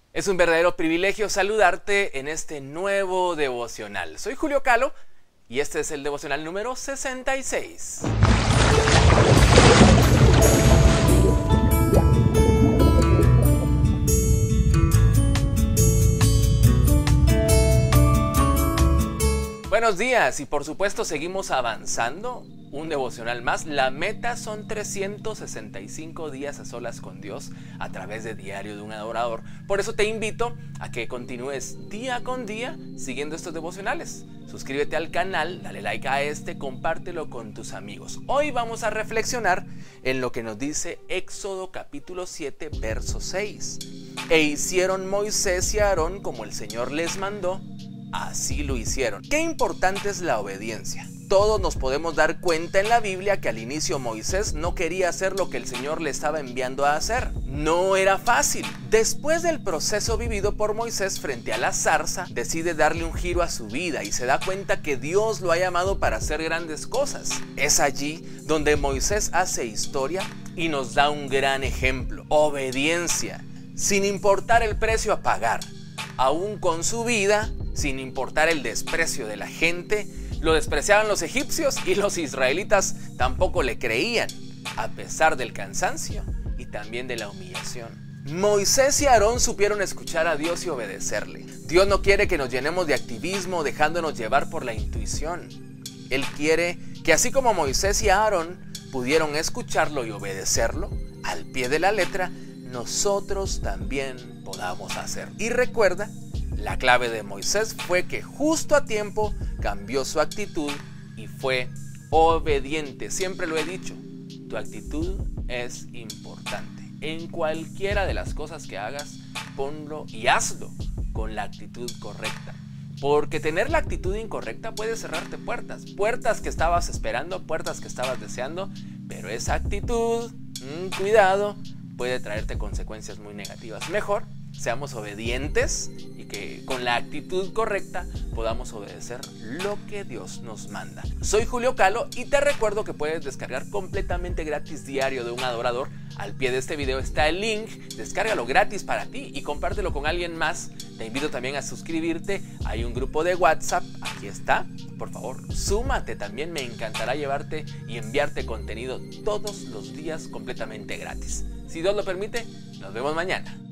Es un verdadero privilegio saludarte en este nuevo devocional. Soy Julio Calo y este es el devocional número 66. Buenos días y por supuesto seguimos avanzando. Un devocional más. La meta son 365 días a solas con Dios a través de Diario de un Adorador. Por eso te invito a que continúes día con día siguiendo estos devocionales. Suscríbete al canal, dale like a compártelo con tus amigos. Hoy vamos a reflexionar en lo que nos dice Éxodo capítulo 7, verso 6. E hicieron Moisés y Aarón como el Señor les mandó, así lo hicieron. Qué importante es la obediencia. Todos nos podemos dar cuenta en la Biblia que al inicio Moisés no quería hacer lo que el Señor le estaba enviando a hacer. No era fácil. Después del proceso vivido por Moisés frente a la zarza, decide darle un giro a su vida y se da cuenta que Dios lo ha llamado para hacer grandes cosas. Es allí donde Moisés hace historia y nos da un gran ejemplo. Obediencia, sin importar el precio a pagar. Aún con su vida, sin importar el desprecio de la gente. Lo despreciaban los egipcios y los israelitas tampoco le creían, a pesar del cansancio y también de la humillación. Moisés y Aarón supieron escuchar a Dios y obedecerle. Dios no quiere que nos llenemos de activismo dejándonos llevar por la intuición. Él quiere que así como Moisés y Aarón pudieron escucharlo y obedecerlo al pie de la letra, nosotros también podamos hacerlo. Y recuerda, la clave de Moisés fue que justo a tiempo cambió su actitud y fue obediente. Siempre lo he dicho, tu actitud es importante. En cualquiera de las cosas que hagas, ponlo y hazlo con la actitud correcta. Porque tener la actitud incorrecta puede cerrarte puertas. Puertas que estabas esperando, puertas que estabas deseando, pero esa actitud, cuidado, puede traerte consecuencias muy negativas. Mejor seamos obedientes y que con la actitud correcta podamos obedecer lo que Dios nos manda. Soy Julio Calo y te recuerdo que puedes descargar completamente gratis Diario de un Adorador. Al pie de este video está el link, descárgalo gratis para ti y compártelo con alguien más. Te invito también a suscribirte, hay un grupo de WhatsApp, aquí está. Por favor, súmate también, me encantará llevarte y enviarte contenido todos los días completamente gratis. Si Dios lo permite, nos vemos mañana.